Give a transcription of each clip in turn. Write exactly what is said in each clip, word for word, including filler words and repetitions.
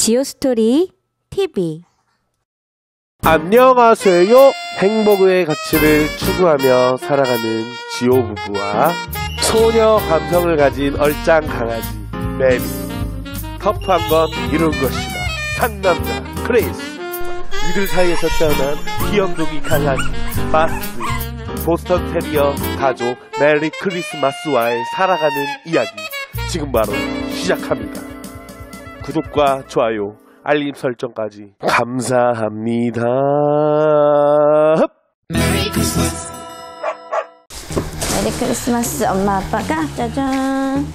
지오스토리 티비. 안녕하세요. 행복의 가치를 추구하며 살아가는 지오 부부와 소녀 감성을 가진 얼짱 강아지 메리, 터프한 건 이런 것이다 상남자 크리스, 이들 사이에서 태어난 귀염둥이 강아지 마스, 보스턴 테리어 가족 메리 크리스마스와의 살아가는 이야기 지금 바로 시작합니다. 구독과 좋아요, 알림 설정까지 감사합니다. 메리 크리스마스. 메리 크리스마스. 엄마 아빠가 짜잔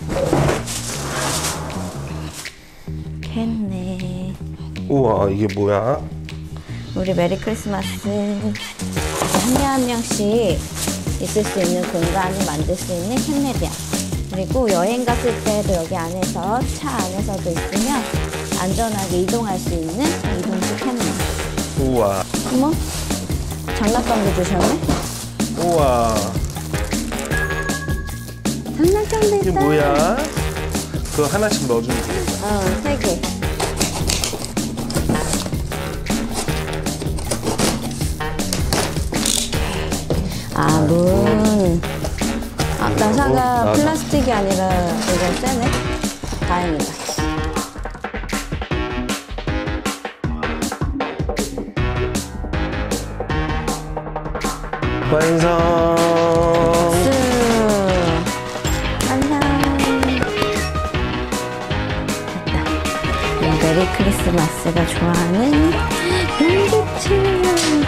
했네. 우와, 이게 뭐야? 우리 메리 크리스마스 한 명 한 명씩 있을 수 있는 공간을 만들 수 있는 캔넬이야. 그리고 여행 갔을 때도 여기 안에서, 차 안에서도 있으면 안전하게 이동할 수 있는 이동식 캔넬. 우와. 어머, 장난감도 주셨네? 우와. 장난감도 있다. 이게 뭐야? 그거 하나씩 넣어주면 되겠다. 어, 세 개. 아, 문. 아, 나사가 플라스틱이 아니라 이건 쎄네. 다행이다. 완성. 완성. 됐다. 메리 크리스마스가 좋아하는 연기체.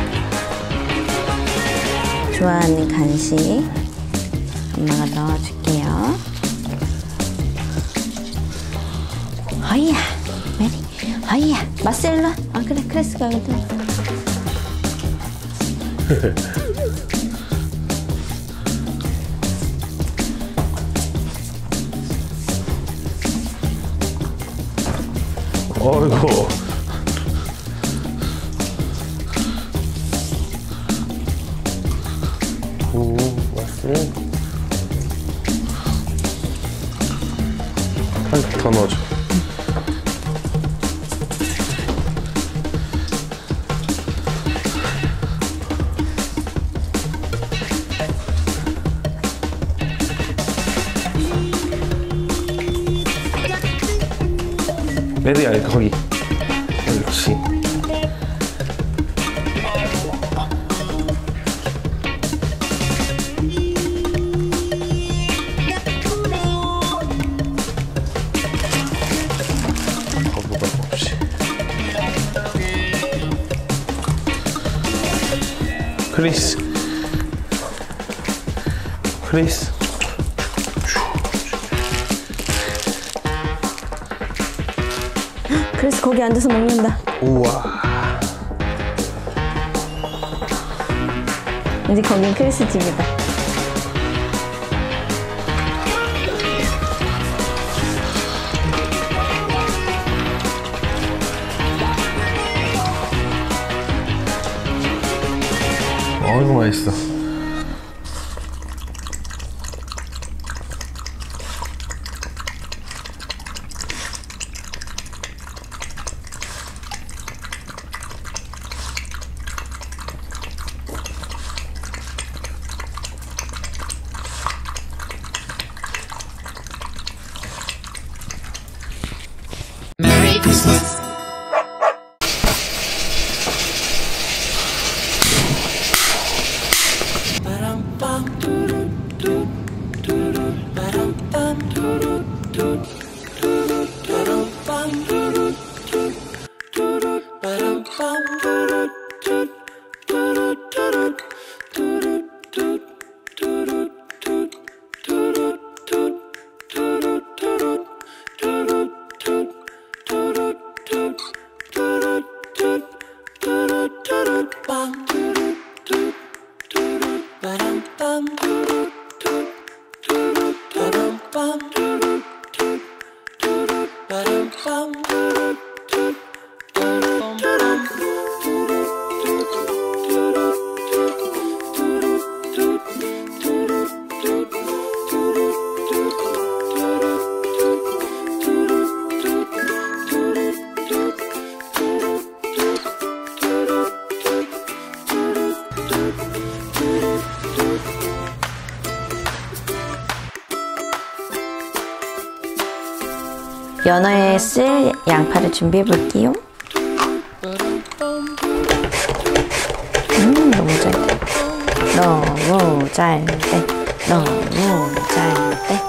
좋아하는 간식 엄마가 넣어줄게요. 어이야 메리, 어이야 마셀라. 아 그래, 크리스가 여기 들어. 어이구. 오, 왔어. 한 더 넣어줘. 메리야, 거기. 그렇지. 거부감 없이. 크리스. 크리스. 크리스 거기 앉아서 먹는다. 우와. 이제 거긴 크리스 집이다. 어이구, 맛있어. Merry Christmas. 연어에 쓸 양파를 준비해 볼게요. 음, 너무 잘 돼. 너무 잘 돼. 너무 잘 돼.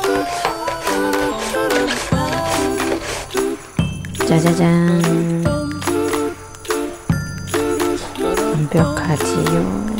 짜자잔. 완벽하지요.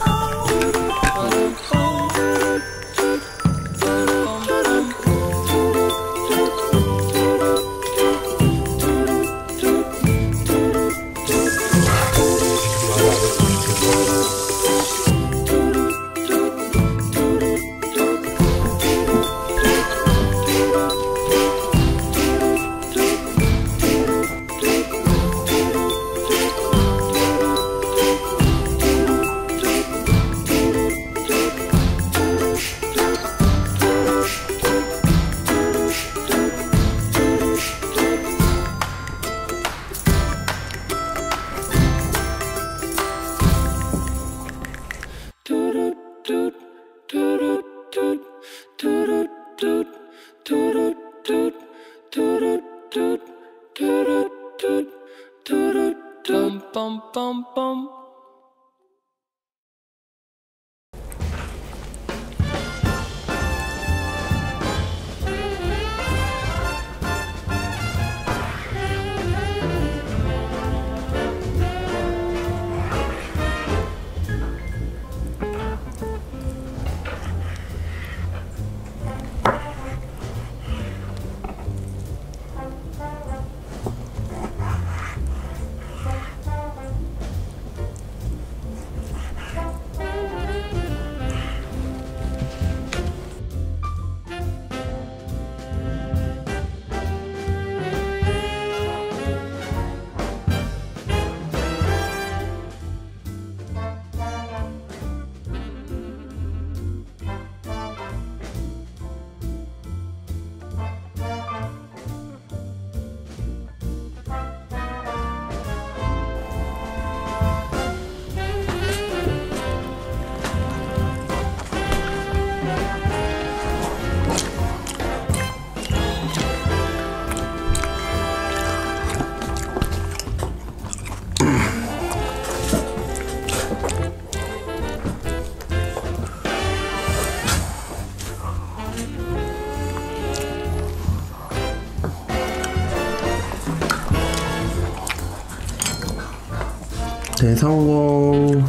대성공.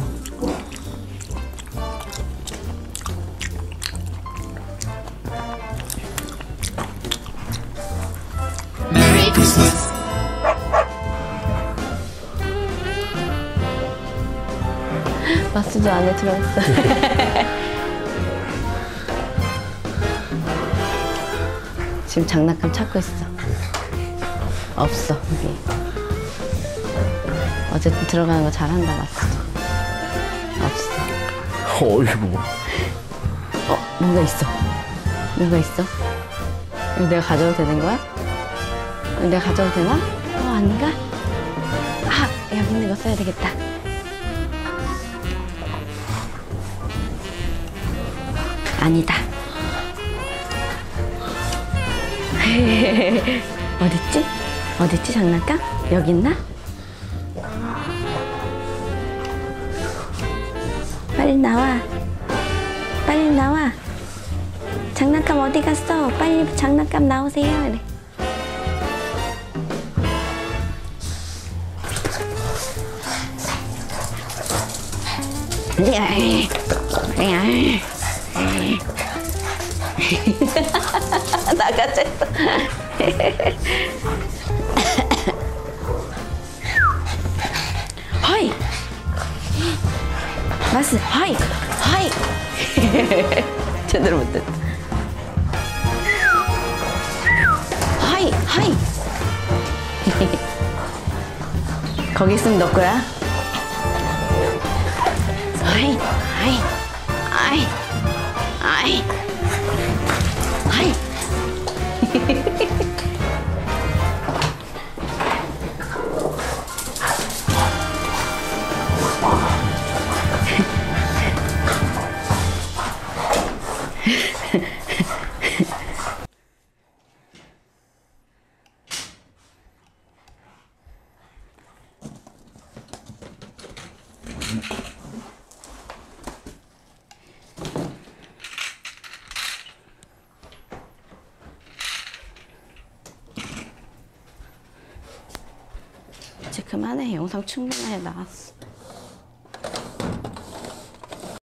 Merry Christmas. 마스도 안에 들어있어. 지금 장난감 찾고 있어. 없어, 여기. 어쨌든 들어가는 거 잘한다, 마스. 없어. 어이구. 어, 뭔가 있어. 뭔가 있어. 이거 내가 가져도 되는 거야? 이거 내가 가져도 되나? 어, 아닌가? 아, 여기 있는 거 써야 되겠다. 아니다. 어딨지? 어딨지, 장난감? 여기 있나? 빨리 나와. 빨리 나와. 장난감 어디 갔어? 빨리 장난감 나오세요. 이래. 나가자. 허이. 마스, 허이, 허이. 제대로 못했다. 허이, 허이. 거기 있으면 너 거야. 허이, 허이, 허이, 허이, 허이. 이제 그만해. 영상 충분하게 나왔어.